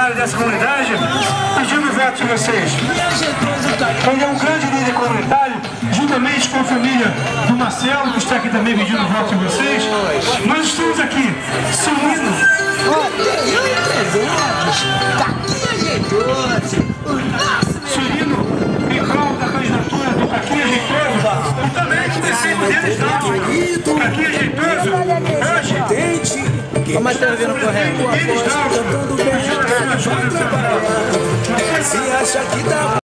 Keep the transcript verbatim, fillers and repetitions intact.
Dessa comunidade, pedindo o voto de vocês. Ele é um grande líder comunitário, juntamente com a família do Marcelo, que está aqui também pedindo o voto de vocês. Nós estamos aqui se unindo. Se unindo em prol da candidatura do Caquinha Jeitoso e também conhecendo deles não. O Caquinha Jeitoso, hoje, Como é que tá vindo correndo? eles não. Se acha que dá